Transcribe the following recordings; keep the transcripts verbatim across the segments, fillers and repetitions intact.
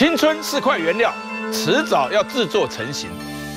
青春是块原料，迟早要制作成型。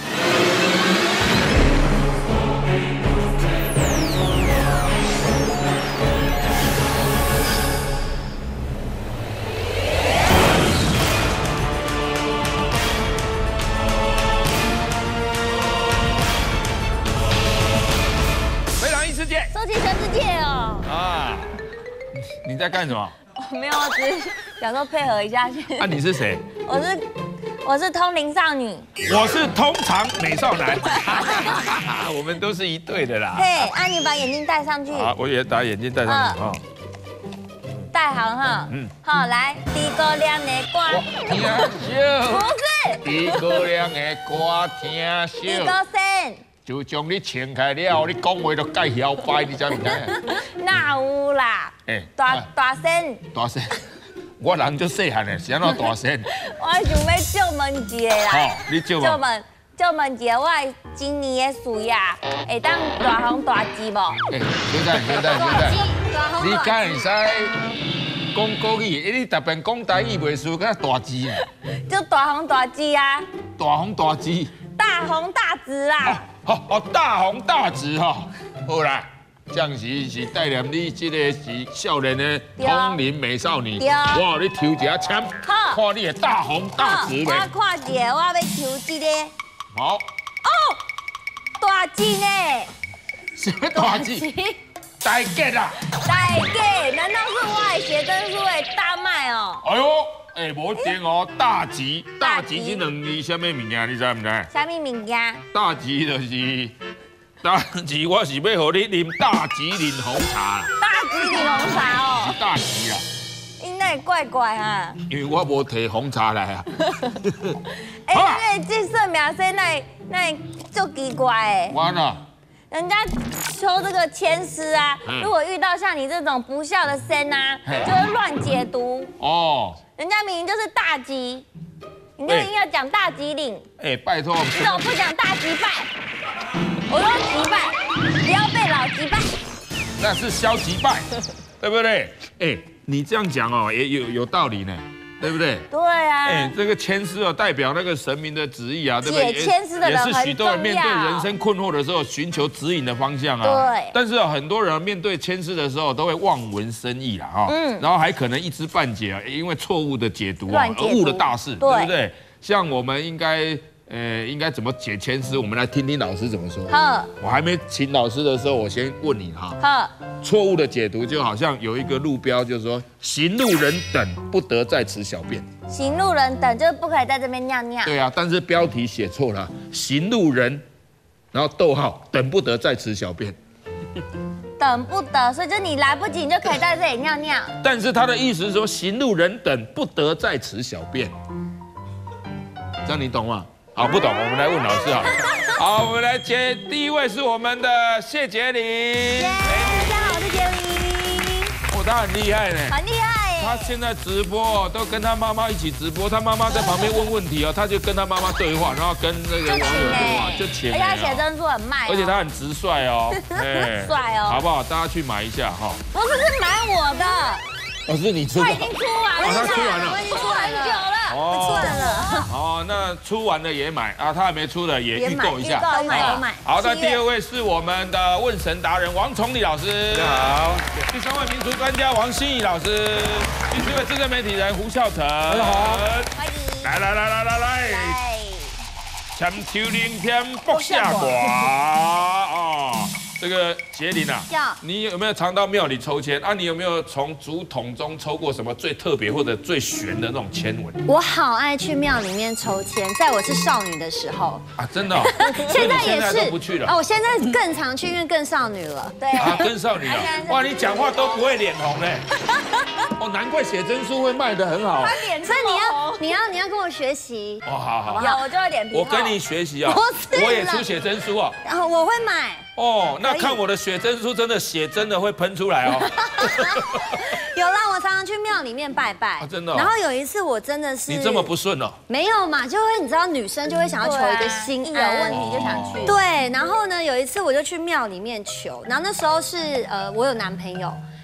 非常异世界， 收起全世界哦。 啊，你在干什么？ 没有，我只是想说配合一下去。 啊，你是谁？ 我是我是通灵少女。 我是通常美少男。我们都是一对的啦。 嘿，啊，你把眼镜戴上去。 好，我也把眼镜戴上去。哦， 戴好哈。嗯。好，来，低高亮的歌。 听笑。 不是。 低高亮的歌听低高笑。 声。 就将你请开了，你讲话就介摇摆，你知唔知？ 哪有啦？ 哎， 大大声。 大声！我人就细汉的，是安怎大声？ 我想要借问一个啦。 好，你借借问借问一个，我今年的事业会当大红大紫无？ 哎，小等小等小等，你敢会使讲国语？你特别讲台语袂输，敢大字啊？ 就大红大紫啊！ 大红大紫。 大红大紫啦！ 哦哦，大红大紫哈，好啦，这样是是带念你这个是少年的通灵美少女，哇，你抽一下签，看你的大红大紫我看一下，我要抽这个。 好。 哦，大字呢？ 什么大字？大吉啦！ 大吉，难道是我的写真书的大卖哦？ 哎呦！ 哎，无定哦，大吉，大吉这两字什么物件？你知唔知？ 什么物件？ 大吉就是大吉，我是要让你啉大吉岭红茶。 大吉岭红茶哦。 是大吉啦。 应该怪怪哈。 因为我无摕红茶来啊。 哎，因为这算命生那那就奇怪哎。 完了。 人家抽这个签诗啊，如果遇到像你这种不孝的生啊，就会乱解读。哦。 人家明明就是大吉，你就硬要讲大吉岭。哎， 拜托， 你怎么不讲大吉拜？我说吉拜，不要被老吉拜。 那是消吉拜，对不对？哎，你这样讲哦，也有有道理呢，对不对？ 对啊。 哎，这个签诗哦，代表那个神明的旨意啊，对不对？ 解签诗的人很重要。 也是许多人面对人生困惑的时候，寻求指引的方向啊。 对。 但是啊，很多人面对签诗的时候，都会望文生义啦，哈。嗯。然后还可能一知半解啊，因为错误的解读啊，而误了大事，对不对？像我们应该。 呃，应该怎么解签诗？我们来听听老师怎么说。好，我还没请老师的时候，我先问你哈。好，错误的解读就好像有一个路标，就是说行路人等不得在此小便。 行路人等就是不可以在这边尿尿。 对啊，但是标题写错了，行路人，然后逗号等不得在此小便。 等不得，所以就你来不及，你就可以在这里尿尿。 但是他的意思是说，行路人等不得在此小便。这样你懂吗？ 好，不懂，我们来问老师好了。好，我们来接第一位是我们的谢婕翎。 耶，大家好，我是婕翎。 哦，他很厉害呢。 很厉害耶。 他现在直播都跟他妈妈一起直播，他妈妈在旁边问问题哦，他就跟他妈妈对话，然后跟那个网友对话，就请。 而且他写真书很卖。 而且他很直率哦。 很帅哦。 好不好？大家去买一下哈。 不是，是买我的。 哦，是你出的。 他已经出完了。 他出完了。 我已经出很久了。 哦， 出完了。 哦，那出完了也买啊，他还没出的也预购一下。 预购买都买。 好，那第二位是我们的问神达人王崇礼老师。大家好。第三位民俗专家王心怡老师。第四位资深媒体人胡孝成。大家好。 欢迎。 来来来来来来。千秋灵天卜下卦哦。 这个婕翎啊，你有没有常到庙里抽签啊？你有没有从竹筒中抽过什么最特别或者最玄的那种签文？ 我好爱去庙里面抽签，在我是少女的时候啊，真的、哦， 现在也是都不去了啊，我现在更常去，因为更少女了。 对啊，更少女了，哇，你讲话都不会脸红嘞。哦，难怪写真书会卖得很好。 他脸所以你要你要你要跟我学习哦，好好， 有我就会脸皮厚。 我跟你学习啊，我也出写真书啊。 然后我会买。 哦，那看我的写真书，真的血真的会喷出来哦。 有啦，我常常去庙里面拜拜， 啊、真的、哦。 然后有一次我真的是你这么不顺哦？ 没有嘛，就会你知道女生就会想要求一个心安， 有问题就想去。 对，然后呢，有一次我就去庙里面求，然后那时候是呃我有男朋友。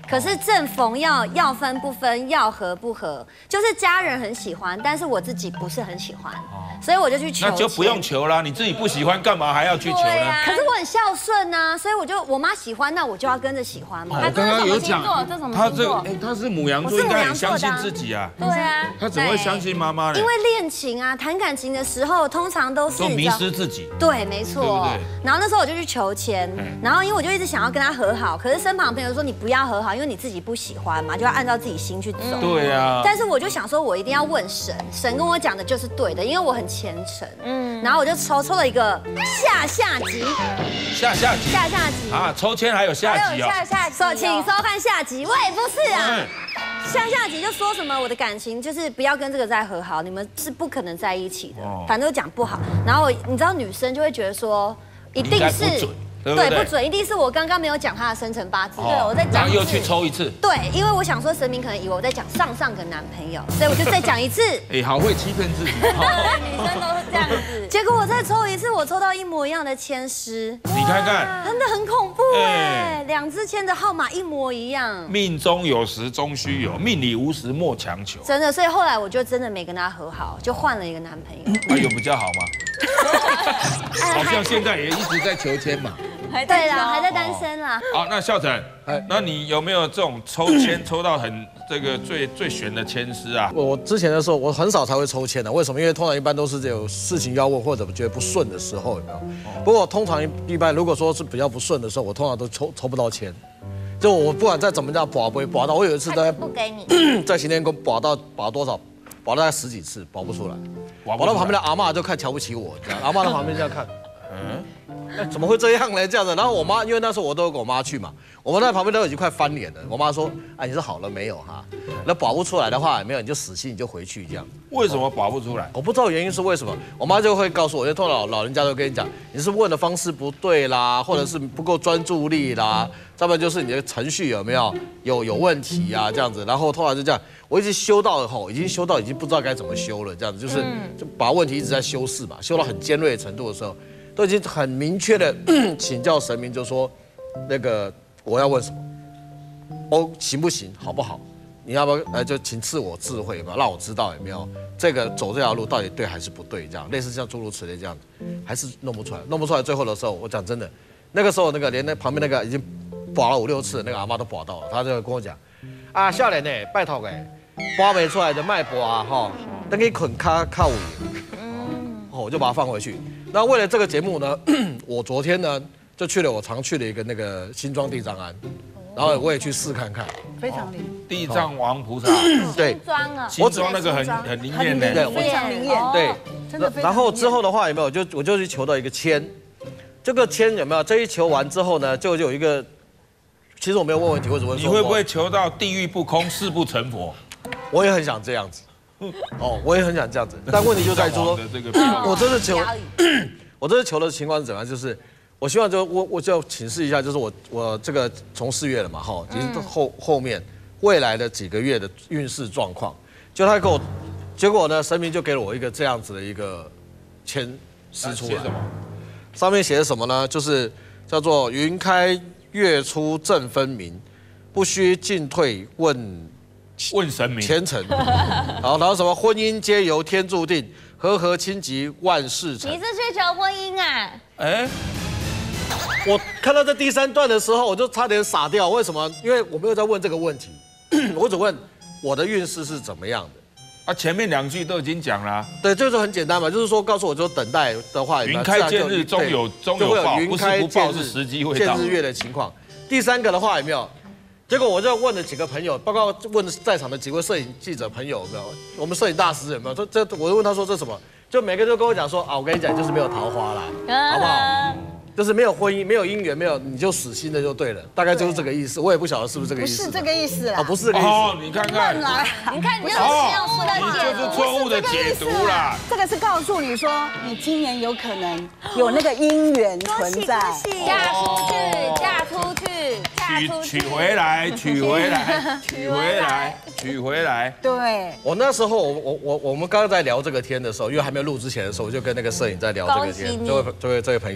可是正逢要要分不分，要合不合，就是家人很喜欢，但是我自己不是很喜欢，所以我就去求。 那就不用求啦，你自己不喜欢，干嘛还要去求呢？ 可是我很孝顺呐，所以我就我妈喜欢，那我就要跟着喜欢嘛。 我刚刚有讲， 他这哎，他是牡羊座，应该很相信自己啊。 对啊， 他怎么会相信妈妈呢？ 因为恋情啊，谈感情的时候，通常都是都迷失自己。 对，没错。然后那时候我就去求签，然后因为我就一直想要跟他和好，可是身旁朋友说你不要和好，因为你自己不喜欢嘛，就要按照自己心去走。 对啊。 但是我就想说，我一定要问神，神跟我讲的就是对的，因为我很虔诚。嗯。然后我就抽抽了一个下下集。 下下集。 下下集。 啊，抽签还有下集哦。 下下集。 请收看下集。喂，不是啊。下下集就说什么我的感情就是不要跟这个再和好，你们是不可能在一起的，反正都讲不好。然后你知道女生就会觉得说，一定是对不准，一定是我刚刚没有讲他的生辰八字，对我在讲， 然后又去抽一次。 对，因为我想说神明可能以为我在讲上上个男朋友，所以我就再讲一次。 哎，好会欺骗自己。 对，女生都是这样子。 结果我再抽一次，我抽到一模一样的签诗， 你看看， 真的很恐怖哎，两支签的号码一模一样。 命中有时终须有，命里无时莫强求。 真的，所以后来我就真的没跟他和好，就换了一个男朋友。 那有比较好吗？好像现在也一直在求签嘛。 对啦，还在单身啦。 好，那孝成，那你有没有这种抽签抽到很这个最最悬的签师啊？ 我之前的时候，我很少才会抽签的。为什么？因为通常一般都是有事情要问或者觉得不顺的时候，有没有？不过通常一般如果说是比较不顺的时候，我通常都抽抽不到签。就我不管再怎么样保不会保到，我有一次在不给你， 在行天宫保到保多少？保大概十几次，保不出来。保到旁边的阿嬷就看瞧不起我，这样阿嬷在旁边这样看。嗯。哎，怎么会这样呢？这样子，然后我妈，因为那时候我都有跟我妈去嘛，我妈在旁边都已经快翻脸了。我妈说：“哎，你是好了没有哈？那保不出来的话，没有你就死心，你就回去这样。” 为什么保不出来？ 我不知道原因是为什么。我妈就会告诉我，因为通常老老人家都跟你讲，你是问的方式不对啦，或者是不够专注力啦，再不然就是你的程序有没有有有问题啊这样子。然后通常就这样，我一直修到后，已经修到已经不知道该怎么修了，这样子就是就把问题一直在修饰嘛，修到很尖锐的程度的时候。都已经很明确的请教神明，就说那个我要问什么，哦行不行，好不好？你要不要呃就请赐我智慧吧，让我知道有没有这个走这条路到底对还是不对，这样类似像诸如此类这样子，还是弄不出来，弄不出来。最后的时候，我讲真的，那个时候那个连那旁边那个已经保了五六次的那个阿妈都保到了，她就跟我讲，啊少年呢，拜托哎，保没出来的卖保啊哈，等你捆卡靠尾，哦我就把它放回去。那为了这个节目呢，我昨天呢就去了我常去的一个那个新庄地藏庵，然后我也去试看看， 非常灵。 地藏王菩萨， 对， 新庄啊， 新庄那个很很灵验的， 非常灵验， 对， 真的非常。 然后之后的话有没有？就我就去求到一个签，这个签有没有？这一求完之后呢，就就有一个，其实我没有问问题，为什么？ 你会不会求到地狱不空，誓不成佛？ 我也很想这样子。哦，我也很想这样子，但问题就在于说，我这次求，我这次求的情况是怎么样？就是我希望就我我就请示一下，就是我我这个从四月了嘛，哈，其实后后面未来的几个月的运势状况，就他给我，结果呢，神明就给了我一个这样子的一个签诗出来，上面写的什么呢？就是叫做云开月出正分明，不须进退问。 问神明虔诚，好，然后什么婚姻皆由天注定，和合亲吉万事成。 你是去求婚姻啊？哎， 我看到这第三段的时候，我就差点傻掉。为什么？因为我没有在问这个问题，我只问我的运势是怎么样的。 啊，前面两句都已经讲了。 对，就是很简单嘛，就是说告诉我，就等待的话， 云开见日，终有终有报，不是不报是时机未到。 见日月的情况。第三个的话有没有？结果我就问了几个朋友，包括问在场的几位摄影记者朋友有没有？我们摄影大师有没有？说这，我就问他说这什么？就每个就跟我讲说啊，我跟你讲，就是没有桃花啦，好不好？就是没有婚姻，没有姻缘，没有你就死心的就对了，大概就是这个意思。我也不晓得是不是这个意思。 不是这个意思啦。 哦，不是这个意思。 哦，你看看， 你看你就是错误的解读，就是错误的解读啦。 这个是告诉你说，你今年有可能有那个姻缘存在。 嫁出去，嫁出去，嫁出去，娶回来，娶回来，娶回来，娶回来。 对。 我那时候，我我我我们刚刚在聊这个天的时候，因为还没有录之前的时候，我就跟那个摄影在聊这个天，这位这位这位朋友。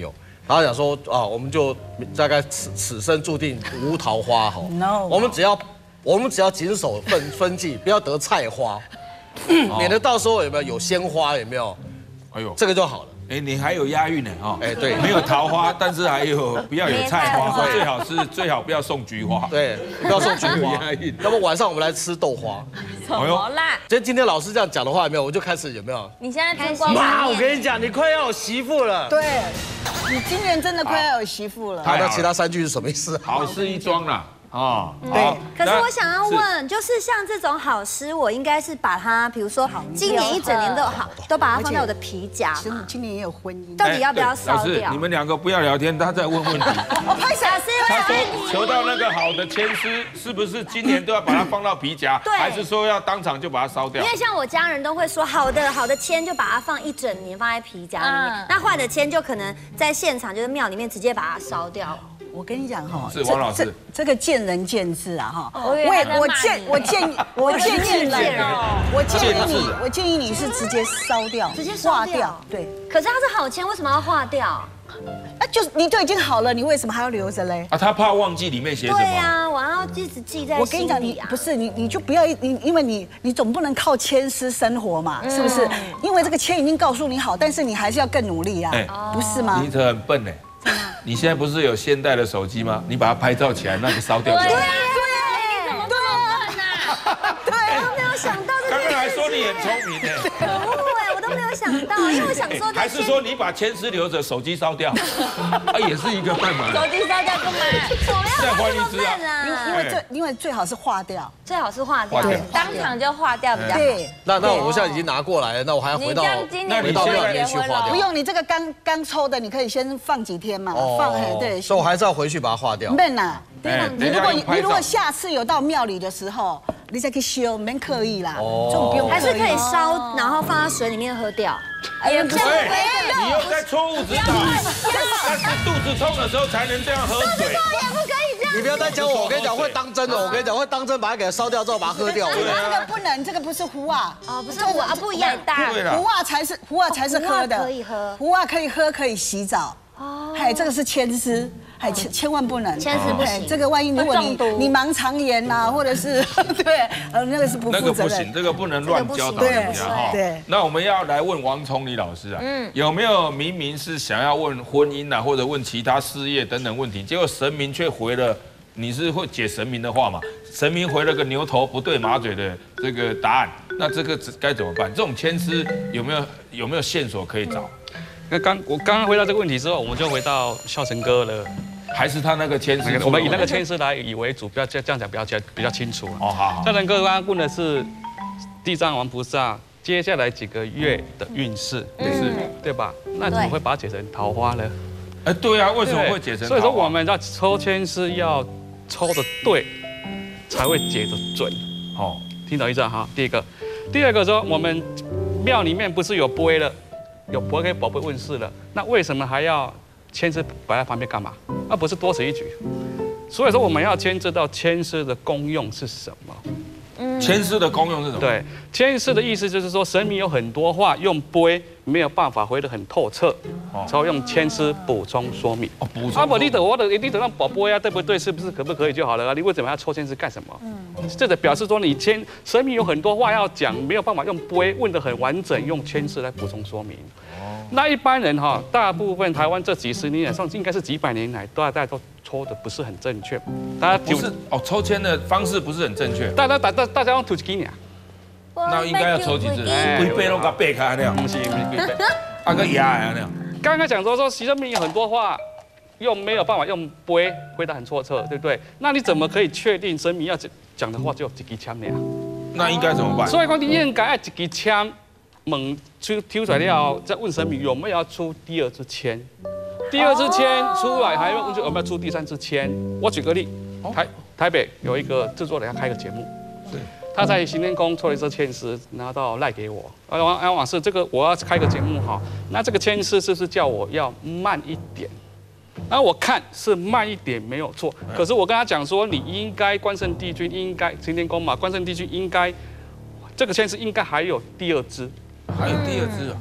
然后讲说啊，我们就大概此此生注定无桃花哈。No， 我们只要我们只要谨守分分际，不要得菜花，免得到时候有没有有鲜花有没有？哎呦，这个就好了。 哎，你还有押韵呢哈！ 哎，对， 没有桃花，但是还有不要有菜花，最好是最好不要送菊花。 对，不要送菊花。那么晚上我们来吃豆花。 怎么啦？ 今天今天老师这样讲的话，有没有？我就开始有没有？ 你现在开始妈，我跟你讲，你快要有媳妇了。 对，你今年真的快要有媳妇了。 好，那其他三句是什么意思？ 好事一桩啦。 哦， 对。可是我想要问，就是像这种好诗，我应该是把它，比如说今年一整年都好，都把它放在我的皮夹嘛。 今年也有婚姻， 到底要不要烧掉？ 你们两个不要聊天，他在问问题。 我拍小诗， 他说求到那个好的签诗，是不是今年都要把它放到皮夹？对。还是说要当场就把它烧掉？ 因为像我家人都会说，好的好的签就把它放一整年放在皮夹里面，那坏的签就可能在现场就是庙里面直接把它烧掉。 我跟你讲哈， 是王老师， 这个见仁见智啊哈。 我我建我建议我建议你，我建议你，我建议你是直接烧掉， 直接化掉。 对。 可是它是好签，为什么要化掉？ 啊，就是你都已经好了，你为什么还要留着嘞？ 啊，他怕忘记里面写什么。 对呀，我要一直记在心里啊。 我跟你讲，你不是你，你就不要你，因为你你总不能靠签诗生活嘛，是不是？因为这个签已经告诉你好，但是你还是要更努力啊，不是吗？ 你这很笨哎。 你现在不是有现代的手机吗？你把它拍照起来，那个烧掉就好。 对呀，对，你怎么这么笨啊？对，我都没有想到这个。 刚刚还说你很聪明呢。 可恶哎，我都没有想到，因为我想说。 还是说你把签诗留着，手机烧掉，啊，也是一个办法。 手机烧掉干嘛？ 再换一支啊。 因为最因为最好是化掉， 最好是化掉， 当场就化掉比较好。 对。 那那我现在已经拿过来了，那我还要回到回到庙里面去化掉。 不用，你这个刚刚抽的，你可以先放几天嘛。 放嘿，对， 所以我还是要回去把它化掉。 免啦，你如果你如果下次有到庙里的时候，你再去修，免刻意啦，这种不用。 还是可以烧，然后放在水里面喝掉。 也不是，你又在错误指导。但是肚子痛的时候才能这样喝水。 也不可以这样。 你不要再教我，我跟你讲会当真的，我跟你讲会当真，把它给它烧掉之后把它喝掉。 这个不能，这个不是壶啊， 哦，不是壶啊，不一样大。 壶啊才是壶啊才是喝的， 可以喝。 壶啊可以喝，可以洗澡。 哦，哎，这个是签诗，哎，千千万不能， 签诗不行。 这个万一如果你你盲肠炎呐，或者是对，呃，那个是不负责任。 那个不行，这个不能乱教导人家哈。对。那我们要来问王崇礼老师啊，嗯，有没有明明是想要问婚姻啊，或者问其他事业等等问题，结果神明却回了，你是会解神明的话嘛？神明回了个牛头不对马嘴的这个答案，那这个该怎么办？这种签诗有没有有没有线索可以找？ 那刚我刚刚回答这个问题之后，我们就回到孝成哥了， 还是他那个签诗？ 我们以那个签诗来以为主，不要这样讲，比较比较清楚。 哦，好。 孝成哥刚刚问的是地藏王菩萨接下来几个月的运势，是，对吧？那怎么会把它解成桃花呢？ 哎，对啊，为什么会解成桃花？ 所以说我们要抽签是要抽的对，才会解得准。哦，听懂意思哈？第一个，第二个说我们庙里面不是有碑了？ 有博给宝贝问世了，那为什么还要签诗摆在旁边干嘛？那不是多此一举。所以说我们要牵制到签诗的功用是什么？ 嗯，签诗的功用是什么？ 对，签诗的意思就是说神明有很多话用碑没有办法回得很透彻，才会用签诗补充说明。哦，补充。啊不，你等我的，你等让宝贝啊，对不对？是不是可不可以就好了啊？你为什么要抽签诗干什么？嗯，这个表示说你签神明有很多话要讲，没有办法用碑问得很完整，用签诗来补充说明。 那一般人哈，大部分台湾这几十年，上应该是几百年来，大家都抽的不是很正确。大家不是哦，抽签的方式不是很正确。 大家大大大家用吐几年？ 那应该要抽几次？龟背都给背开那样。不是不是龟背，啊个牙那样。 刚刚讲说说，其实面有很多话，用没有办法用碑回答很错彻，对不对？那你怎么可以确定神明要讲的话就有一支签呢？ 那应该怎么办？ 所以说你应该要一支签。 猛出挑出来了，再问神明有没有要出第二支签，第二支签出来还要问有没有出第三支签。我举个例，台台北有一个制作人要开个节目，他在行天宫抽了一支签诗，拿到赖给我，啊王啊王是这个我要开个节目哈，那这个签诗是不是叫我要慢一点？然后我看是慢一点没有错，可是我跟他讲说你应该关圣帝君应该行天宫嘛，关圣帝君应该这个签诗应该还有第二支。 还有第二支啊！啊，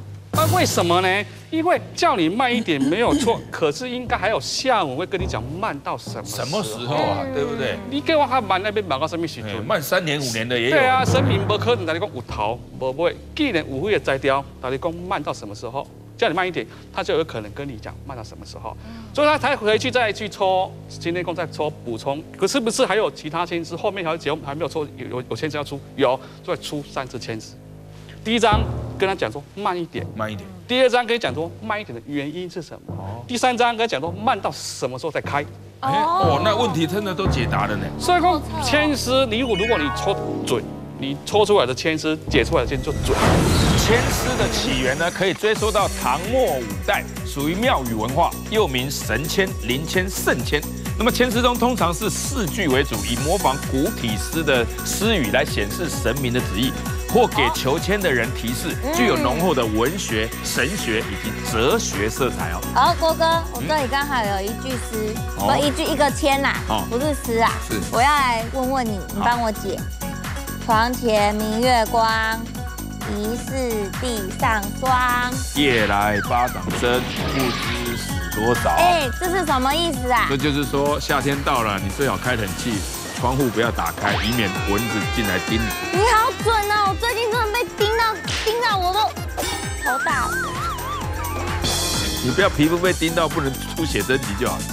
啊，为什么呢？因为叫你慢一点没有错，可是应该还有下午会跟你讲慢到什么什么时候啊，对不对？ 你给我还慢那边慢到什么时候？ 慢三年五年的也有。 对啊，生命不可能，大家讲有头无尾，既然有会摘掉，大家讲慢到什么时候？叫你慢一点，他就有可能跟你讲慢到什么时候，所以他才回去再去抽，今天共再抽补充。可是不是还有其他签诗？后面还有节目还没有抽，有有有签诗要出，有，所以出三次签诗。第一章跟他讲说慢一点， 慢一点。 第二章跟你讲说慢一点的原因是什么？第三章跟他讲说慢到什么时候再开？ 哦，那问题真的都解答了呢。 所以说签诗，你如果如果你抽准，你抽出来的签诗解出来的签就准。 签诗的起源呢，可以追溯到唐末五代，属于庙宇文化，又名神签、灵签、圣签。那么签诗中通常是四句为主，以模仿古体诗的诗语来显示神明的旨意，或给求签的人提示，具有浓厚的文学、神学以及哲学色彩哦。 哦，郭哥，我这里刚好有一句诗，不一句一个签啦，不是诗啊。 是， 我要来问问你，你帮我解。床前明月光，疑是地上霜。 夜来巴掌声，不知死多少。 哎，这是什么意思啊？ 这就是说夏天到了，你最好开冷气，窗户不要打开，以免蚊子进来叮你。 你好准哦！我最近真的被叮到，叮到我都头大了。 你不要皮肤被叮到不能出写真集就好了。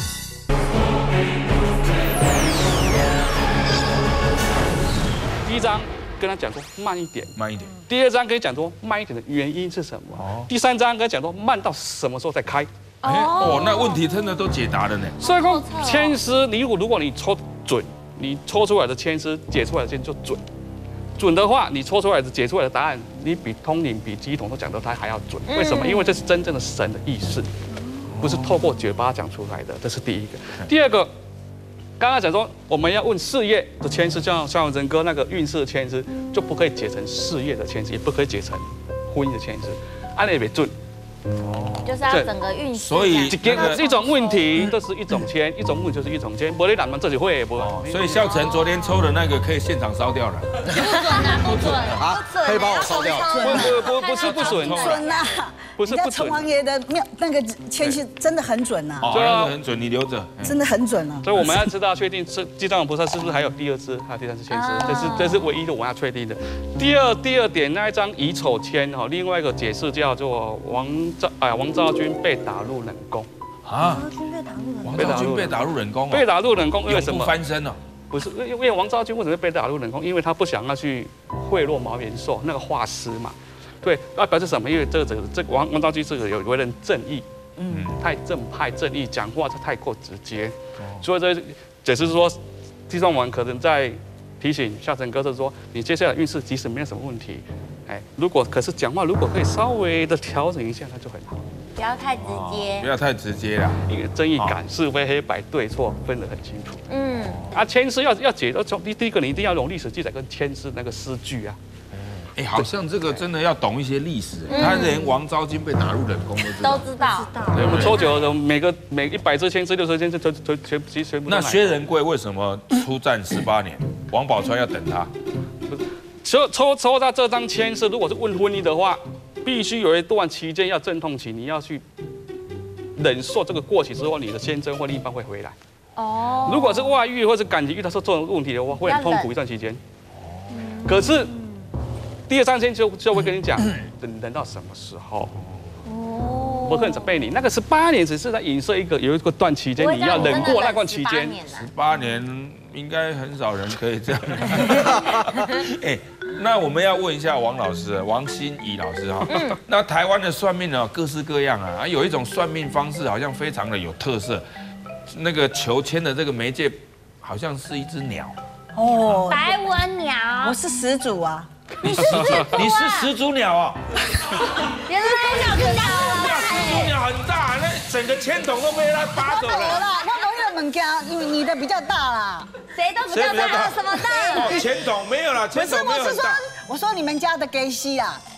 第一章跟他讲说慢一点， 慢一点。 第二章跟你讲说慢一点的原因是什么？哦。第三章跟他讲说慢到什么时候再开？ 哦，那问题真的都解答了呢。 所以说签诗，你如果如果你抽准，你抽出来的签诗解出来的签就准。准的话，你抽出来的解出来的答案，你比通灵、比乩童都讲的它还要准。为什么？因为这是真正的神的意识，不是透过嘴巴讲出来的。这是第一个。第二个。刚刚讲说我们要问事业的签诗，像像人哥那个运势的签诗，就不可以解成事业的签诗，也不可以解成婚姻的签诗，按那也准。 哦，就是要整个运势。 所以一种问题都是一种签，一种问就是一种签，不然咱们自己会不？ 所以孝成昨天抽的那个可以现场烧掉了。 不准啊，不准啊， 可以把我烧掉。 不不不是不准， 准呐。 不是不准。 陈王爷的庙那个签诗真的很准呐。 对啊，很准，你留着。 真的很准啊。 所以我们要知道确定是地藏菩萨是不是还有第二支，还有第三支签诗，这是这是唯一的我们要确定的。第二第二点那一张乙丑签哈，另外一个解释叫做王昭哎王昭君被打入冷宫啊，王昭君被打入冷宫， 被打入冷宫为什么翻身了？ 不是，因为王昭君为什么被打入冷宫？因为他不想要去贿赂毛元寿那个画师嘛。对，那表示什么？因为这个这个这个王王昭君这个有为人正义，嗯，太正派正义，讲话太过直接，所以这解释说，地藏王可能在提醒孝成哥，是说你接下来运势即使没有什么问题，哎，如果可是讲话如果可以稍微的调整一下，那就很好。 不要太直接， 不要太直接啦， 因为正义感、是非黑白、对错分得很清楚。嗯，啊，签诗要要解，从第第一个你一定要用历史记载跟签诗那个诗句啊。 哎，好像这个真的要懂一些历史，他连王昭君被打入冷宫都知道。 都知道。 对，我们抽九的每个每一百支签诗、六十签诗，全全全全全部。 那薛仁贵为什么出战十八年？王宝钏要等他。 抽抽抽到这张签诗，如果是问婚姻的话，必须有一段期间要阵痛期，你要去忍受这个过期之后，你的先生或另一半会回来。哦。如果是外遇或是感情遇到这种问题的话，会很痛苦一段期间。可是。第二张签就就会跟你讲，等等到什么时候？哦，我可能准备你那个十八年，只是在影射一个有一个段期间，你要忍过那段期间。 十八年应该很少人可以这样。哎，那我们要问一下王老师，王心怡老师哈。那台湾的算命呢，各式各样啊，有一种算命方式好像非常的有特色，那个求签的这个媒介好像是一只鸟。 哦，白文鸟。 我是始祖啊。 你始你是始祖鸟啊！ 原来鸟很大， 始祖鸟很大，那整个签筒都被它扒走了。 我懂了，物件，因为你的比较大啦。 谁都比较大，什么大？ 哦，签筒没有啦，签筒没有很大。 我说你们家的给西啊，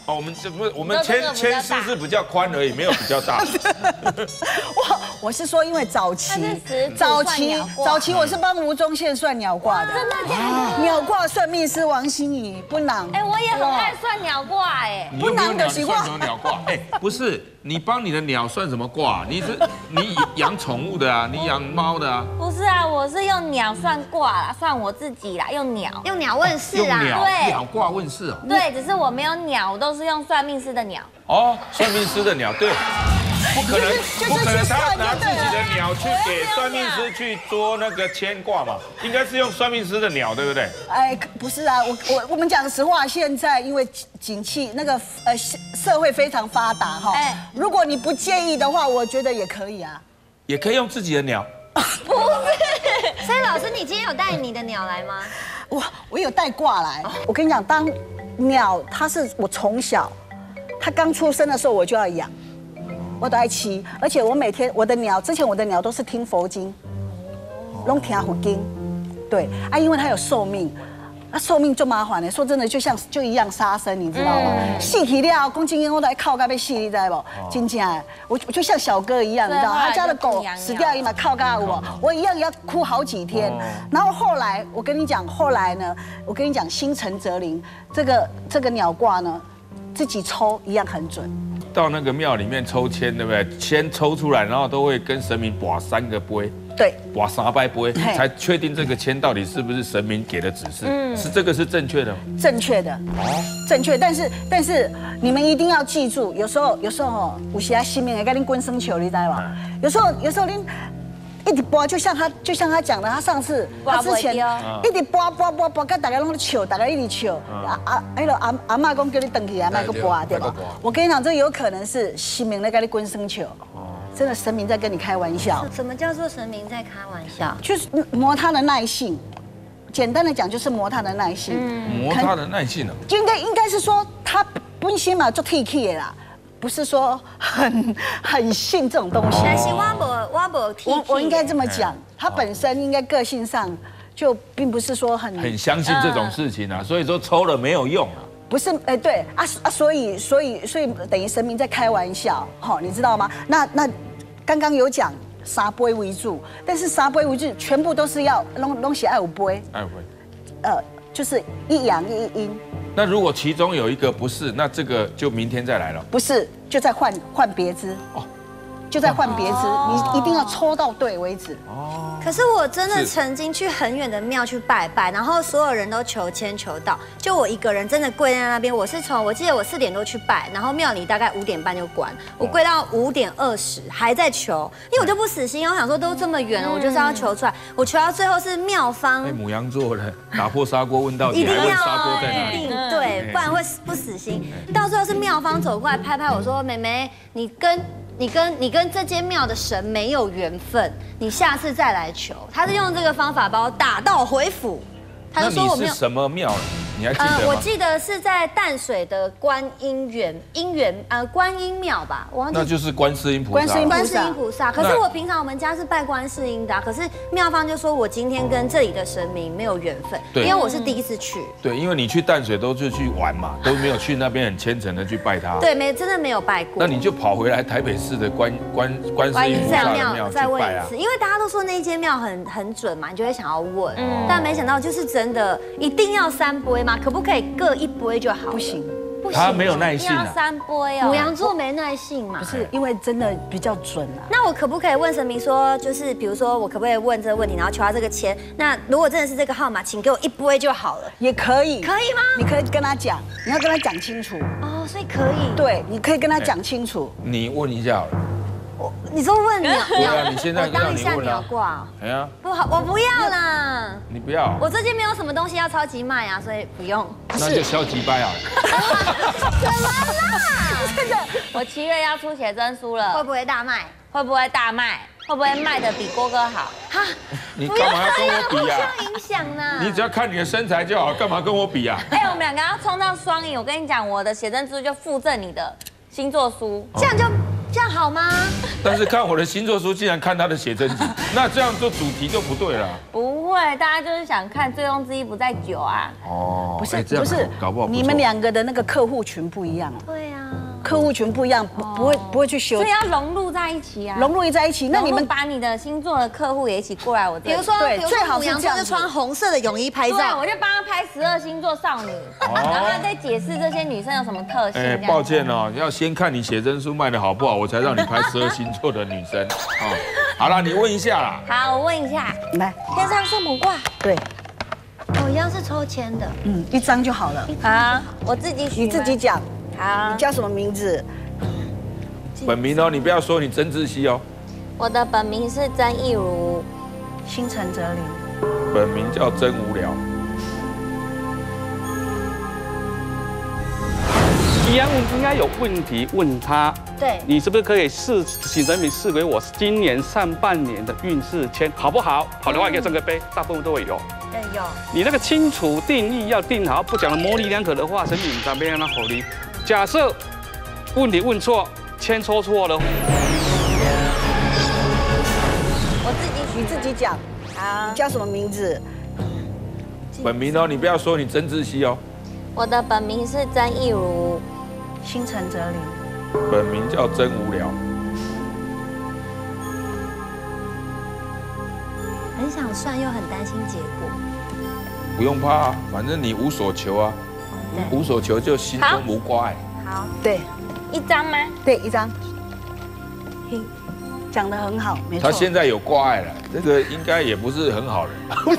哦，我们这不是我们牵牵丝是比较宽而已，没有比较大。 我我是说，因为早期早期早期我是帮吴宗宪算鸟卦的， 真的假的？ 鸟卦算命师王心怡不囊。 哎，我也很爱算鸟卦哎。 不囊的习惯。鸟卦？哎，不是，你帮你的鸟算什么卦？你是你养宠物的啊，你养猫的啊？ 不是啊，我是用鸟算卦啦，算我自己啦，用鸟用鸟问事啊。 对， 鸟卦问事哦。 对，只是我没有鸟，我都是用算命师的鸟。 哦，算命师的鸟，对。不可能，不可能，他拿自己的鸟去给算命师去做那个牵挂嘛？应该是用算命师的鸟，对不对？ 哎，不是啊，我我我们讲实话，现在因为景气那个呃社会非常发达哈，哎，如果你不介意的话，我觉得也可以啊， 也可以用自己的鸟。 不是，所以老师，你今天有带你的鸟来吗？ 我我有带挂来，我跟你讲，当鸟它是我从小，它刚出生的时候我就要养。我都爱骑，而且我每天我的鸟，之前我的鸟都是听佛经，拢听佛经，对啊，因为它有寿命，啊寿命就麻烦了。说真的，就像就一样杀生，你知道吗？死去了，公今天我都爱靠到要死，你知不？真正的，我我就像小哥一样，你知道，他家的狗死掉，伊嘛靠到我，我一样要哭好几天。然后后来我跟你讲，后来呢，我跟你讲，心诚则灵，这个这个鸟卦呢，自己抽一样很准。 到那个庙里面抽签，对不对？签抽出来，然后都会跟神明拔三个杯， 对， 拔三拜杯，才确定这个签到底是不是神明给的指示。嗯，是这个是正确的吗？ 正确的，哦，正确。但是但是你们一定要记住，有时候有时候哦，有时啊神明会跟你滚生球，你知道吗？有时候有时候您一直播，就像他就像他讲的，他上次他之前一直播播播播，跟大家拢在笑，大家一直笑。啊啊，那个阿阿妈讲叫你等起来，卖个播，对吧？我跟你讲，这有可能是神明在跟你滚生球。真的神明在跟你开玩笑。 什么叫做神明在开玩笑？ 就是磨他的耐性。简单的讲，就是磨他的耐性。 磨他的耐性呢？ 就应该应该是说他本身嘛就 T K 啦。不是说很很信这种东西。 但是我不我不我我应该这么讲，他本身应该个性上就并不是说很很相信这种事情啊，所以说抽了没有用啊。 不是，哎，对啊啊，所以所以所以等于神明在开玩笑，好，你知道吗？那那刚刚有讲三杯为主，但是三杯为主全部都是要弄弄写爱五杯， 爱五杯， 呃，就是一阳一阴。 那如果其中有一个不是，那这个就明天再来了。 不是，就再换换别支哦，就再换别支，你一定要抽到对为止。哦。 可是我真的曾经去很远的庙去拜拜，然后所有人都求签求到，就我一个人真的跪在那边。我是从我记得我四点多去拜，然后庙里大概五点半就关，我跪到五点二十还在求，因为我就不死心，我想说都这么远了，我就是要求出来。我求到最后是庙方， 哎，牡羊座的打破砂锅问到底，还问砂锅在哪里？ 一定对，不然会不死心。到最后是庙方走过来拍拍我说：“妹妹，你跟。”你跟你跟这间庙的神没有缘分，你下次再来求。他是用这个方法把我打到回府。他就说我没有什么庙，你还记得吗？ 我记得是在淡水的观音园姻缘呃观音庙吧，我忘记。 那就是观世音菩萨。 观世音观世音菩萨。可是我平常我们家是拜观世音的，可是庙方就说我今天跟这里的神明没有缘分，因为我是第一次去。 对，因为你去淡水都是去玩嘛，都没有去那边很虔诚的去拜他。 对，没真的没有拜过。 那你就跑回来台北市的观观观世音菩萨的庙再问一次，因为大家都说那一间庙很很准嘛，你就会想要问，但没想到就是真的一定要三杯吗？可不可以各一杯就好？ 不行， 不行， 他没有耐性啊。 要三杯哦。 牡羊座没耐性嘛？ 不是，因为真的比较准啊。 那我可不可以问神明说，就是比如说我可不可以问这个问题，然后求他这个签？那如果真的是这个号码，请给我一杯就好了。 也可以， 可以吗？ 你可以跟他讲，你要跟他讲清楚。 哦，所以可以。 对，你可以跟他讲清楚。 你问一下好了。 你说问鸟？ 对啊，你现在我当一下鸟卦。 哎呀， 不好，我不要啦。 你不要？ 我最近没有什么东西要超级卖啊，所以不用。 那就消极掰啊。 怎么啦？ 真的，我七月要出写真书了， 会不会大卖？ 会不会大卖？会不会卖的比郭哥好？哈， 你干嘛要跟我比啊？ 互相影响呢。 你只要看你的身材就好，干嘛跟我比啊？ 哎，我们两个要冲到双赢，我跟你讲，我的写真书就附赠你的星座书， 这样就。 这样好吗？ 但是看我的星座书，竟然看他的写真集，那这样做主题就不对了。 不会，大家就是想看醉翁之意不在酒啊。 哦， 不是不是， 搞不好你们两个的那个客户群不一样。 对啊。 客户群不一样，不不会不会去修， 所以要融入在一起啊， 融入在一起。那你们把你的星座的客户也一起过来我这里， 比如说， 对， 最好是这样子穿红色的泳衣拍照， 对，我就帮他拍十二星座少女，然后再解释这些女生有什么特性。哎， 抱歉哦，要先看你写真书卖的好不好，我才让你拍十二星座的女生。哦，好了，你问一下啦。 好，我问一下， 来， 天上圣母卦。 对。 哦，一样是抽签的， 嗯，一张就好了。 好，我自己你自己讲。 好， 你叫什么名字？ 本名哦，你不要说你曾志熙哦。 我的本名是曾意如， 心诚则灵。 本名叫真无聊。 一样应该有问题问他。 对， 你是不是可以试请神明试给我今年上半年的运势签好不好？好的话可以送个杯，大部分都会有。 对，有。 你那个清楚定义要定好，不讲的模棱两可的话，神明咱们让他合理。假设问题问错，签抽错了， 我自己你自己讲。好，你叫什么名字？ 本名哦，你不要说你曾志熙哦。 我的本名是曾意如， 心诚则灵。 本名叫真无聊。 很想算又很担心结果， 不用怕啊，反正你无所求啊，无所求就心中无挂碍。 好， 对， 一张吗？ 对，一张。讲得很好，没错。 他现在有挂碍了，这个应该也不是很好的。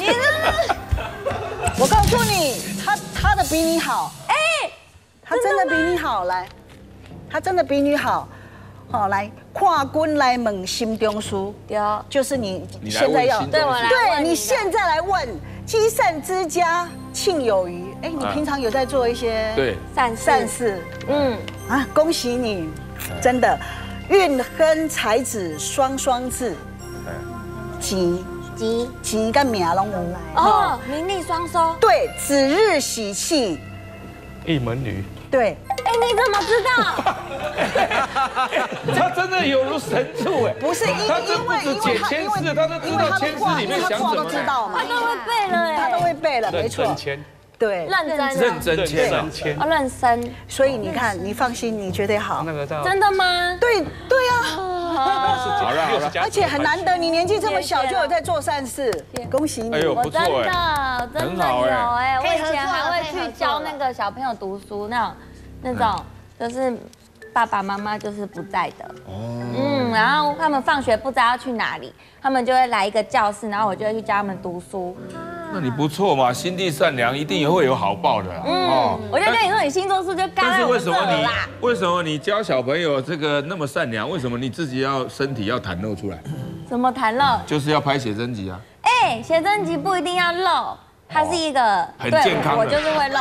我告诉你，他他的比你好，哎，他真的比你好，来，他真的比你好。 好，来，跨军来问心中事， 有， 就是你你现在要对我来对你现在来问，积善之家庆有余。哎，你平常有在做一些对善善事， 嗯啊，恭喜你，真的，运亨财子双双至，吉吉吉跟命拢有哦，名利双收。 对，子日喜气， 一门女。 对， 哎，你怎么知道？ 他真的有如神助哎！ 不是因他真不止解签诗，他都知道签诗里面想什么。 都知道嘛， 他都会背了哎， 他都会背了，没错。对， 认真认真签签， 哦，认真。 所以你看，你放心，你绝对好。 那个叫真的吗？ 对对啊， 好了好了， 而且很难得，你年纪这么小就有在做善事，恭喜你！ 哎呦， 我真不错的真的有哎，我以前还会去教那个小朋友读书那种。 那种就是爸爸妈妈就是不在的，嗯，然后他们放学不知道要去哪里，他们就会来一个教室，然后我就会去教他们读书。 那你不错嘛，心地善良，一定也会有好报的啦。 嗯，我就跟你说，你星座数就刚在我这了啦。 为什么你教小朋友这个那么善良？为什么你自己要身体要袒露出来？ 怎么袒露？ 就是要拍写真集啊。 哎，写真集不一定要露，它是一个很健康的， 我就是会露。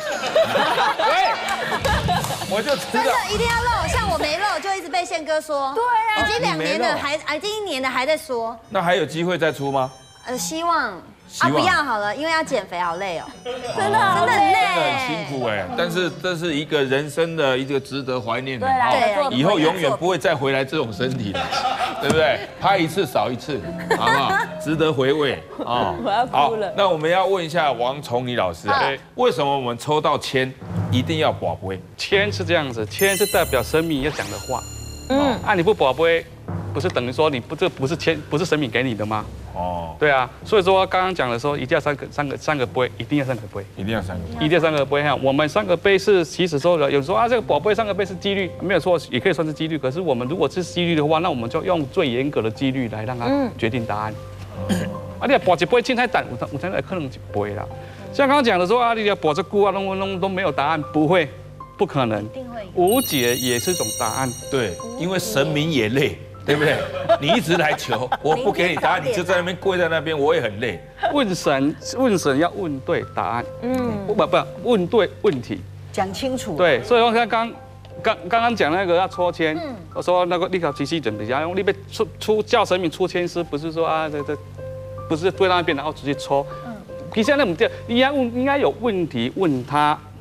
我就知真道的一定要露，像我没露就一直被宪哥说。对啊，已经两年了，还还今一年的还在说。 那还有机会再出吗？ 呃，希望啊不要好了，因为要减肥，好累哦。 真的真的很累， 真的很辛苦哎。但是这是一个人生的一个值得怀念的， 对， 以后永远不会再回来这种身体了，对不对？拍一次少一次，好不好？值得回味啊！ 我要哭了。 那我们要问一下王崇礼老师啊，为什么我们抽到签一定要宝贝？ 签是这样子，签是代表神明要讲的话。嗯，啊，你不宝贝，不是等于说你不这不是签，不是神明给你的吗？哦，对啊，所以说刚刚讲的时候，一定要三个三个三个杯，一定要三个杯， 一定要三个， 一定要三个杯哈。我们三个杯是其实说的，有说啊这个宝贝三个杯是几率，没有错，也可以算是几率。可是我们如果是几率的话，那我们就用最严格的几率来让它决定答案。啊，你要保一杯青菜蛋，我我才来可能一杯啦。像刚刚讲的说啊，你要保这菇啊，弄弄都没有答案，不会，不可能，无解也是一种答案。 对，因为神明也累。对不对？你一直来求，我不给你答案，你就在那边跪在那边，我也很累。 问神，问神要问对答案，嗯，不不不，问对问题， 讲清楚。 对，所以说刚刚刚刚刚讲那个要抽签，我说那个立刻提起准备下，用你被出出叫神明出签师，不是说啊这这，不是跪到那边然后直接抽，嗯，其实那我们这应该问应该有问题问他，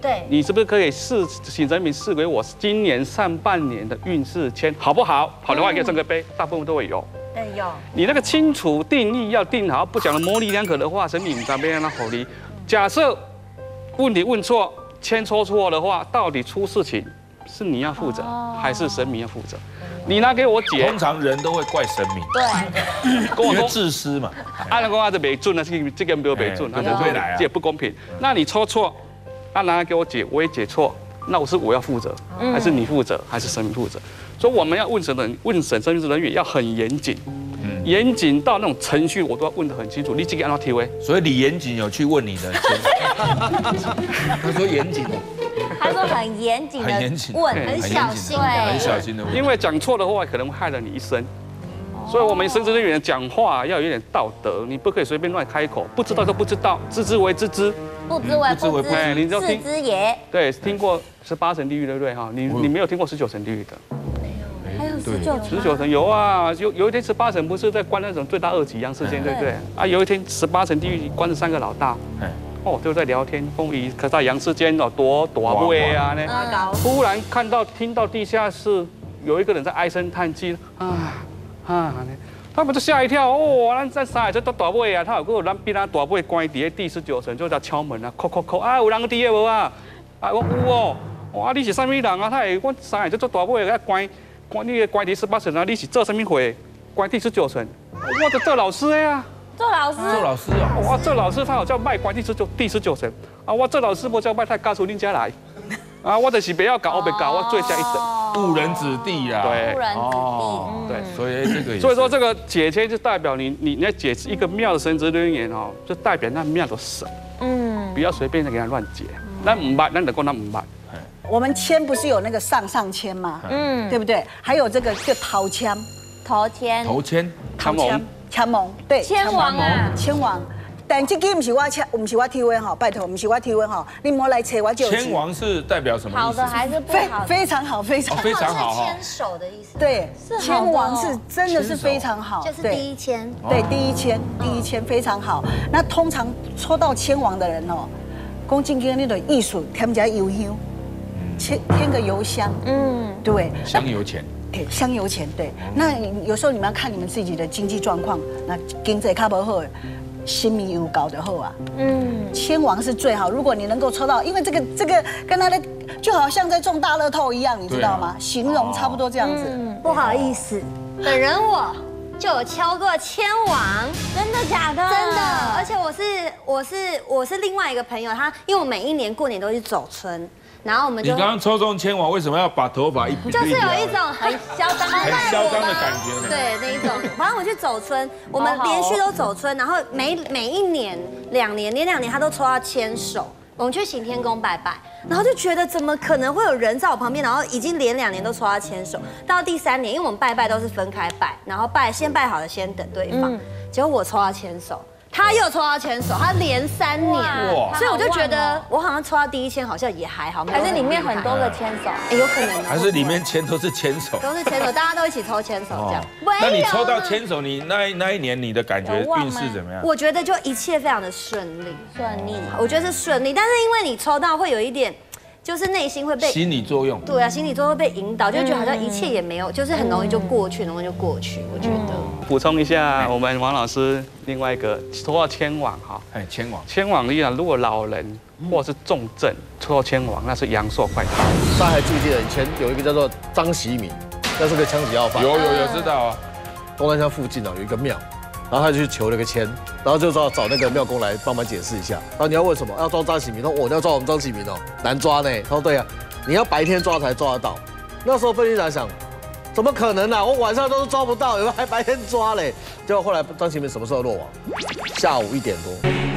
对， 你是不是可以试，请神明试给我今年上半年的运势签好不好？好的话，可以赠个杯，大部分都会有。 对，有。 你那个清楚定义要定好，不讲的模棱两可的话，神明咱边让他好离。假设问题问错，签抽错的话，到底出事情是你要负责，还是神明要负责？你拿给我解。 通常人都会怪神明， 对， 跟我说自私嘛。 按照我这没准，那这个这个没有没准，那就会来，这也不公平。那你抽错，那拿来给我解，我也解错，那我是我要负责，还是你负责，还是神明负责？所以我们要问审人，问审神明人员要很严谨，严谨到那种程序我都要问得很清楚。你这个按照 T V， 所以李严谨有去问你的，他说严谨。 他说很严谨的问，很小心， 对，很小心的问， 因为讲错的话可能会害了你一生，所以我们神职人员讲话要有点道德，你不可以随便乱开口，不知道就不知道，知之为知之， 不知为不知， 哎，你就听知也。 对，听过十八层地狱对不对哈？你你没有听过十九层地狱的？ 没有，还有十九层， 十九层有啊，有有一天十八层不是在关那种罪大恶极一样事件对不对？啊，有一天十八层地狱关了三个老大。哦，就在聊天风雨，可在阳世间哦，多多位啊呢。忽然看到听到地下室有一个人在唉声叹气，啊啊他们就吓一跳哦，咱咱三个这都大尾啊，他有个咱比咱大尾关伫第十九层，就在敲门啊，叩叩叩啊，有人伫个无啊？啊，我有哦，哇，你是啥物人啊？他会我三个这做大尾个关关你个关伫十八层啊，你是做啥物会？关第十九层，我就做老师的呀。 做老师， 做老师啊！ 哇，做老师他好叫卖关第十九第十九层啊！我做老师不叫卖太高出恁家来啊！我就是不要搞，我别搞，我最下一等， 误人子弟啊！ 对， 误人子弟， 对， 所以这个， 所以说这个解签就代表你你你要解一个庙的神职人员哦，就代表那庙的神，嗯，不要随便的给他乱解，那唔捌，咱就讲那唔捌。 我们签不是有那个上上签吗？嗯，对不对？还有这个叫头签， 头签， 头签， 头签。签王对， 签王啊， 签王，但这个不是我签，不是我挑的哈，拜托，不是我挑的哈，你莫来找我就。 签王是代表什么意思？ 好的还是不好的？ 非常好，非常非常好牵手的意思。 对，签王是真的是非常好， 就是第一签。 对，第一签，第一签非常好。那通常抽到签王的人哦，讲正经那种艺术，添加油香，添添个油香，嗯，对， 香油钱。 对，香油钱对。那有时候你们要看你们自己的经济状况，那经济卡不好，心米油搞得好啊。嗯，签王是最好。如果你能够抽到，因为这个这个跟他的就好像在中大乐透一样，你知道吗？形容差不多这样子。 不好意思，本人我就有敲过签王， 真的假的？ 真的，而且我是我是我是另外一个朋友，他因为我每一年过年都去走村。然后我们就你刚刚抽中签王，为什么要把头发一笔？ 就是有一种很嚣张、 很嚣张的感觉呢。 对，那一种。反正我去走村，我们连续都走村，然后每每一年、两年、连两年他都抽到牵手。我们去行天宫拜拜，然后就觉得怎么可能会有人在我旁边，然后已经连两年都抽到牵手。到第三年，因为我们拜拜都是分开拜，然后拜先拜好了先等对方，结果我抽到牵手。他又抽到牵手，他连三年，所以我就觉得我好像抽到第一签好像也还好， 还是里面很多个牵手， 哎，有可能， 还是里面签都是牵手， 都是牵手，大家都一起抽牵手这样。 那你抽到牵手，你那那一年你的感觉运势怎么样？ 我觉得就一切非常的顺利， 顺利， 我觉得是顺利，但是因为你抽到会有一点。就是内心会被心理作用， 对啊，心理作用会被引导，就觉得好像一切也没有，就是很容易就过去，容易就过去。我觉得补充一下，我们王老师另外一个抽到签王哈， 哎，签王， 签王的如果老人或是重症抽到签王，那是阳寿快到。 大家还记不记得以前有一个叫做张喜敏，那是个枪击要犯， 有有有知道啊， 东南乡附近哦有一个庙。然后他就去求了个签，然后就说找那个庙公来帮忙解释一下。然后你要问什么？要抓张启明？他说我要抓我们张启明哦，难抓呢。他说对啊，你要白天抓才抓得到。那时候分析长想，怎么可能呢、啊？我晚上都是抓不到，有没有还白天抓嘞？结果后来张启明什么时候落网？下午一点多。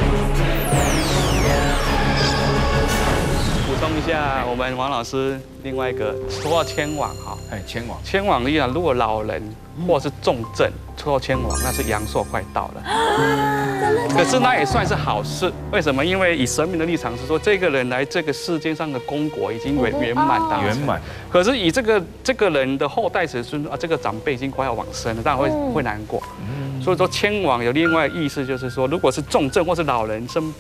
补充一下，我们王老师另外一个抽到签王哈， 哎，签王， 签王的意思，如果老人或是重症抽到签王，那是阳寿快到了。可是那也算是好事，为什么？因为以神明的立场是说，这个人来这个世间上的功果已经圆圆满达成。圆满。可是以这个这个人的后代子孙啊，这个长辈已经快要往生了，当然会会难过。所以说签王有另外意思，就是说，如果是重症或是老人生病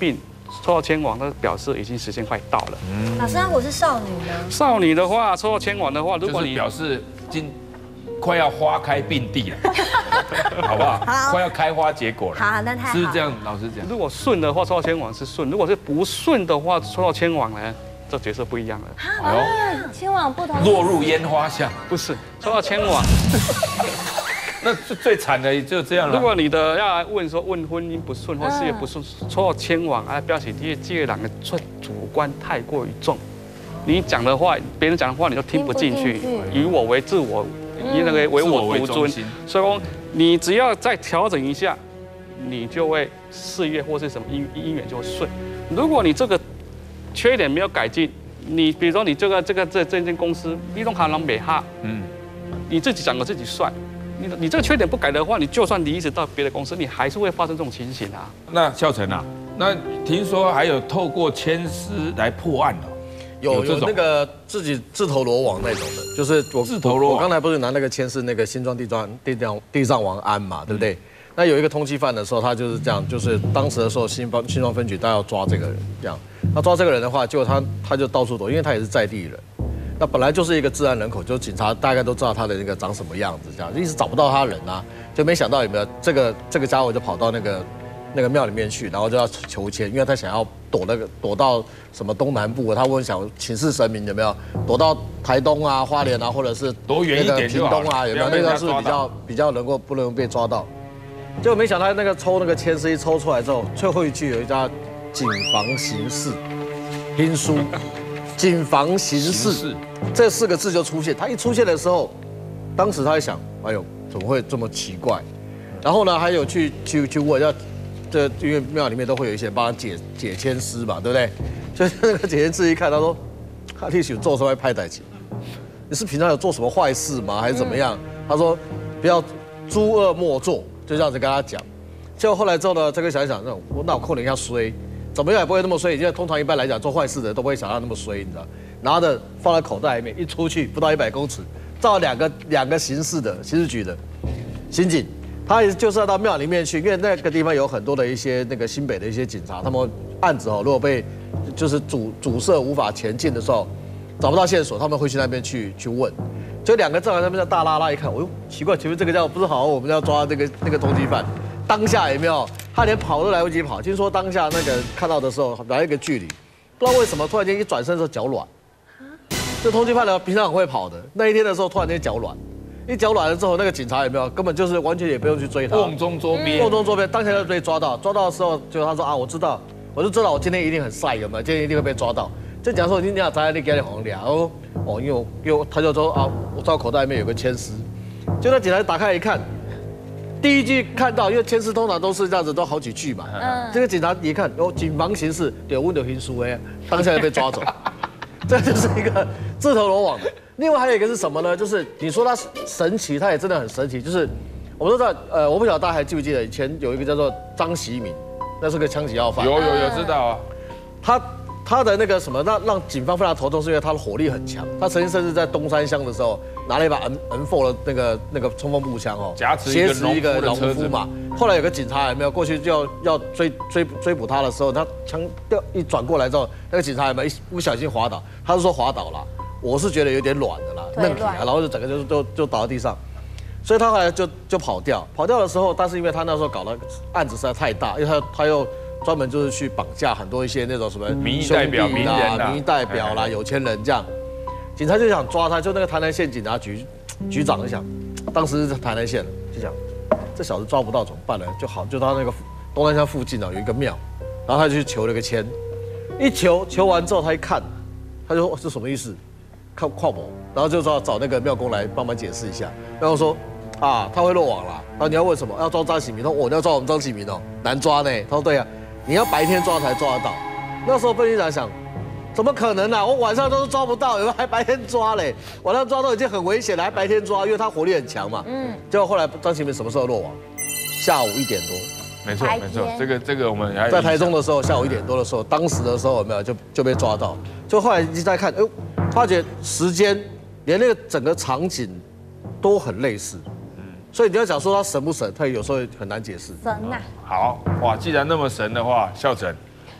抽到签网，那表示已经时间快到了。 嗯。老师，那我是少女呢？ 少女的话，抽到签网的话，如果你表示今快要花开并蒂了，好不好？好，快要开花结果了。 好，那太好。 是这样，老师讲。 如果顺的话，抽到签网是顺；如果是不顺的话，抽到签网呢，这角色不一样了。 哎呦，签网不同。 落入烟花巷， 不是抽到签网。 那最惨的就这样了。 如果你的要来问说问婚姻不顺或事业不顺，抽到签网啊，表示这这个人的主主观太过于重，你讲的话，别人讲的话你都听不进去，以我为自我，以那个唯我独尊。所以说，你只要再调整一下，你就会事业或是什么姻姻缘就会顺。如果你这个缺点没有改进，你比如说你这个这个这这间公司，你都还能美哈，嗯，你自己讲的自己算。你你这个缺点不改的话，你就算离职到别的公司，你还是会发生这种情形啊。 那孝成啊，那听说还有透过签诗来破案的， 有有那个自己自投罗网那种的，就是我自投罗网。 我刚才不是拿那个签是那个新庄地庄地藏地藏王安嘛，对不对？那有一个通缉犯的时候，他就是这样，就是当时的时候新庄新庄分局他要抓这个人，这样，他抓这个人的话，结果他他就到处躲，因为他也是在地人。那本来就是一个治安人口，就警察大概都知道他的那个长什么样子，这样一直找不到他人啊，就没想到有没有这个这个家伙就跑到那个那个庙里面去，然后就要求签，因为他想要躲那个躲到什么东南部，他问想请示神明有没有躲到台东啊、花莲啊，或者是躲远一点屏东啊，有没有那个是比较比较能够不能被抓到？结果没想到那个抽那个签是一抽出来之后，最后一句有一家谨防行事，拼书。谨防行事这四个字就出现，他一出现的时候，当时他在想，哎呦，怎么会这么奇怪？然后呢，还有去去去问，要这因为庙里面都会有一些人帮他解解签诗嘛，对不对？所以那个解签诗一看，他说，他历史做什么拍歹情？你是平常有做什么坏事吗？还是怎么样？他说，不要诸恶莫作，就这样子跟他讲。结果后来之后呢，这个想一想，那我脑壳一下衰。怎么样也不会那么衰，因为通常一般来讲做坏事的都不会想到那么衰，你知道？拿着放在口袋里面，一出去不到一百公尺，照两个两个刑事的刑事局的刑警，他也就是要到庙里面去，因为那个地方有很多的一些那个新北的一些警察，他们案子哦，如果被就是阻阻塞无法前进的时候，找不到线索，他们会去那边去去问。就两个正好在那边大拉拉一看，哦呦，奇怪，前面这个叫不是好，我们要抓那个那个通缉犯。当下有没有？他连跑都来不及跑。听说当下那个看到的时候，来一个距离，不知道为什么突然间一转身的时候脚软。这通缉犯呢，平常很会跑的，那一天的时候突然间脚软，一脚软了之后，那个警察有没有？根本就是完全也不用去追他。 瓮中捉鳖。 瓮中捉鳖，当下就被抓到。抓到的时候，就他说啊，我知道，我就知道我今天一定很晒，有没有？今天一定会被抓到。就讲说你俩在那给你红俩哦哦，因为我因为他就说啊，我知道口袋里面有个签诗，就那警察打开一看。第一句看到，因为签诗通常都是这样子，都好几句嘛。嗯。这个警察一看，哦，谨防行事，有问有行书哎，当下就被抓走。这就是一个自投罗网的。另外还有一个是什么呢？就是你说他神奇，他也真的很神奇。就是我们都知道，呃，我不晓得大家还记不记得以前有一个叫做张习民，那是个枪击要犯。 有有有知道啊。 他他的那个什么，让让警方非常头痛，是因为他的火力很强。他曾经甚至在东山乡的时候。拿了一把 N N 四的那个那个冲锋步枪哦， 挟持一个农夫嘛。后来有个警察有没有过去就要要追追追捕他的时候，他枪掉一转过来之后，那个警察有没有一不小心滑倒？他是说滑倒了，我是觉得有点软的啦，嫩体啊，然后就整个就就就倒在地上。所以他后来就就跑掉，跑掉的时候，但是因为他那时候搞的案子实在太大，因为他他又专门就是去绑架很多一些那种什么民意代表、名人啦、民意代表啦、有钱人这样。警察就想抓他，就那个台南县警察局局长就想，当时是台南县就想，这小子抓不到怎么办呢？就好，就到那个东南乡附近啊有一个庙，然后他就去求了个签，一求求完之后他一看，他就说这什么意思？靠靠我，然后就找找那个庙公来帮忙解释一下，然后说啊他会落网啦，然后你要问什么？要抓张启明？他说我要抓我们张启明哦，难抓呢。他说对啊，你要白天抓才抓得到。那时候分局长想。怎么可能啊！我晚上都是抓不到，有没有还白天抓嘞？晚上抓都已经很危险了，还白天抓，因为他火力很强嘛。嗯。结果后来张启明什么时候落网？下午一点多。 没错没错，这个这个我们在台中的时候，下午一点多的时候，当时的时候有没有就就被抓到？就后来一直在看，哎呦，发觉时间连那个整个场景都很类似。嗯。所以你要讲说他神不神，他有时候很难解释。 神呐。 好哇，既然那么神的话，孝成。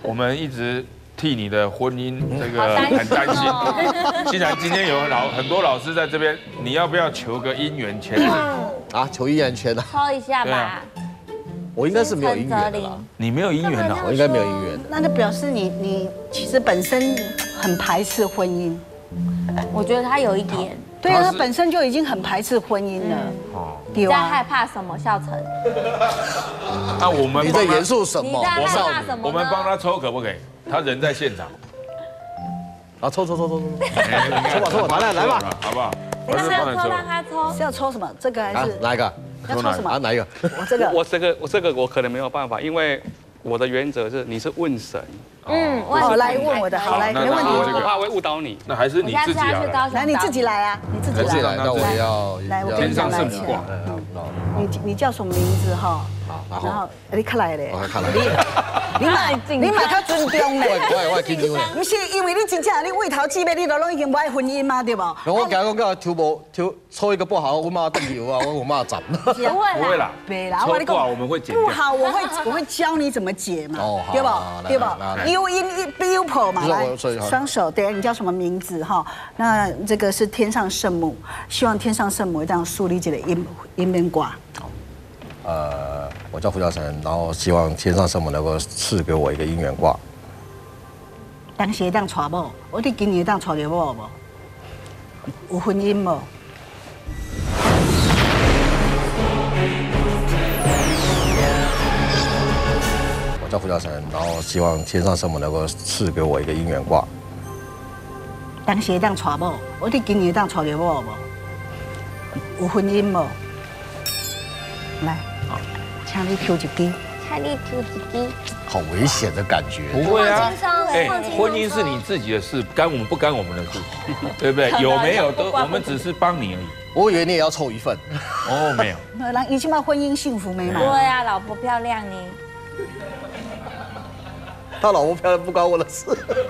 我们一直替你的婚姻这个很担心。既然今天有老很多老师在这边，你要不要求个姻缘签字啊？求姻缘签啊？ 抽一下吧。 我应该是没有姻缘的啦。 你没有姻缘的， 我应该没有姻缘。 那就表示你你其实本身很排斥婚姻。 我觉得他有一点。 对啊，他本身就已经很排斥婚姻了。哦。你在害怕什么，孝成？ 那我们你在严肃什么？ 你在害怕什么？ 我们帮他抽可不可以？他人在现场。 啊，抽抽抽抽抽，抽吧抽吧，拿来来吧， 好不好？ 让他抽，让他抽。 是要抽什么？这个还是哪一个？ 要抽什么？ 啊，哪一个？ 我这个， 我这个我这个我可能没有办法，因为我的原则是你是问神。 嗯， 哦，来问我的，好来，没问题。 我怕会误导你。 那还是你自己啊。 来，你自己来啊，你自己来。 那我要来，我跟你讲来。你你叫什么名字哈？然后你看来嘞， 我看来。 你买你买较尊重嘞。 我我紧张嘞。 不是因为你真正你为头姊妹，你都拢已经不爱婚姻嘛，对不？ 我今日讲抽无抽抽一个不好，我妈瞪油啊，我我妈斩。 不会啦， 对啦， 抽不好我们会解。 不好，我会我会教你怎么解嘛，对不？对不？有因一 beautiful 嘛，来，双手对，你叫什么名字哈？那这个是天上圣母，希望天上圣母这样树立这个姻姻缘卦。 呃，我叫胡嘉诚，然后希望天上圣母能够赐给我一个姻缘卦。 当时会当娶某，我你今年会当娶着某无？有婚姻无？ 我叫胡嘉诚，然后希望天上圣母能够赐给我一个姻缘卦。 当时会当娶某，我你今年会当娶着某无？有婚姻无？来。请你抽一支，请你抽一支。 好危险的感觉。 不会啊， 哎， 婚姻是你自己的事，干我们不干我们的事，对不对？有没有都，我们只是帮你而已。 我以为你也要抽一份。 哦，没有。 那人已经把婚姻幸福美满。 对啊，老婆漂亮呢。 他老婆漂亮不关我的事。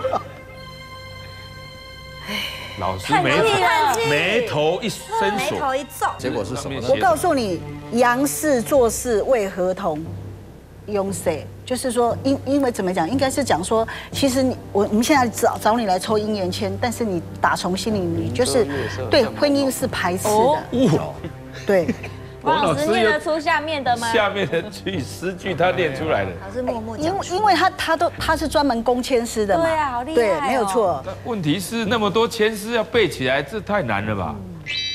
老师眉眉头一伸眉头一皱， 结果是什么？ 我告诉你，杨氏做事为合同，庸谁？就是说，因因为怎么讲，应该是讲说，其实你我我们现在找找你来抽姻缘签，但是你打从心里你就是对婚姻是排斥的，对。 王老师念得出下面的吗？ 下面的句诗句他念出来的。 老师默默因为因为他他都他是专门攻签诗的嘛。 对啊，好厉害。 对，没有错。 问题是那么多签诗要背起来，这太难了吧？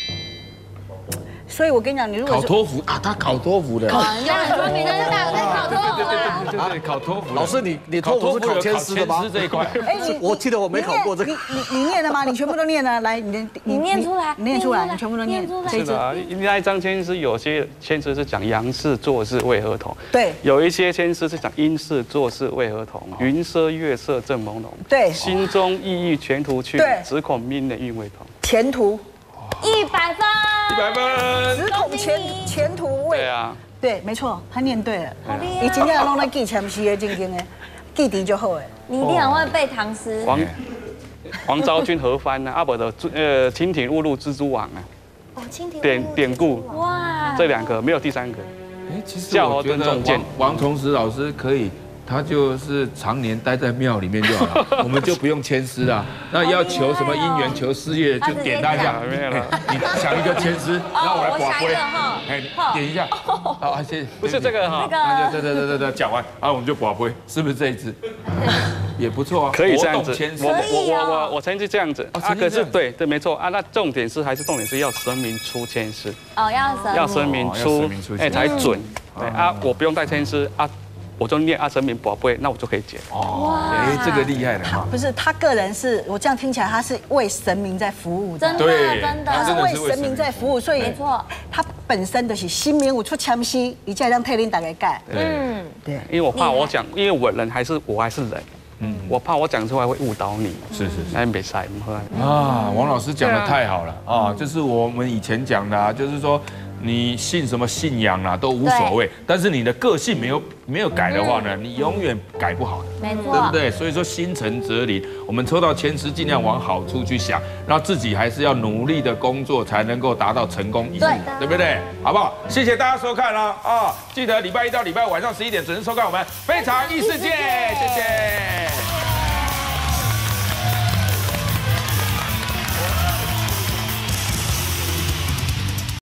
所以我跟你讲，你如果考托福啊，他考托福的。 人家很聪明，但是大有在考托福。 对对对对，考托福。 老师，你你托福是考签诗的吗？ 这一块。 哎， 我记得我没考过这个。 你你你念的吗？你全部都念了，来，你你念出来， 你念出来，你全部都念。 是的，那一张签诗有些签诗是讲杨氏做事为合同， 对， 有一些签诗是讲阴氏做事为合同，云奢月色正朦胧， 对， 心中意意全图去， 对， 只恐明人运未同。 前途。 一百分， 一百分， 只恐前前途未。 对啊， 对，没错，他念对了。 好厉害！ 你今天要弄那记签诗的，正经的，记题就好哎。 你一定很会背唐诗。 黄黄昭君何番呢？阿伯的呃蜻蜓误入蜘蛛网啊。 哦，蜻蜓。 典典故。哇。这两个没有第三个。 哎，其实我觉得王王同石老师可以。他就是常年待在庙里面就好了，我们就不用签诗了。那要求什么姻缘、求事业，就点他一下。你想一个签诗，然后我来刮杯。哎，点一下。好，谢谢。 不是这个哈。 那就对对对对对，讲完，然后我们就刮杯，是不是这一支？也不错啊， 可以这样子。 我我我我我曾经这样子啊，可是对对没错啊，那重点是还是重点是要神明出签诗。 哦，要神。 要神明出，哎才准。对啊，我不用带签诗啊。我就念阿神明宝贝，那我就可以解。 哦，哎，这个厉害了哈！ 不是他个人是，我这样听起来他是为神明在服务的， 真的真的， 他是为神明在服务，所以没错， 他本身的是新民有出签诗，一再让替恁大家改。 嗯， 对， 因为我怕我讲，因为我人还是我还是人，嗯，我怕我讲出来会误导你。 是是是， 那没赛， 啊，王老师讲的太好了啊，就是我们以前讲的啊，就是说。你信什么信仰啊，都无所谓。但是你的个性没有没有改的话呢，你永远改不好的， 没错， 对不对？所以说心诚则灵，我们抽到签诗，尽量往好处去想，让自己还是要努力的工作，才能够达到成功，对，对不对？好不好？谢谢大家收看啦啊！记得礼拜一到礼拜五晚上十一点准时收看我们《非常异世界》，谢谢。